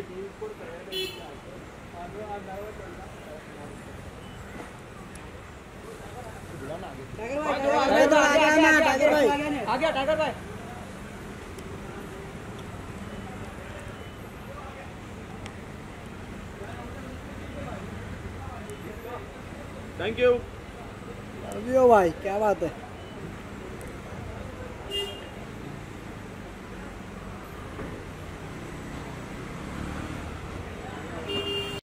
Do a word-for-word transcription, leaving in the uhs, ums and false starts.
Tiger भाई तो आ गया ना, टाइगर भाई आ गया, टाइगर भाई। Thank you. लव यू भाई, क्या बात है।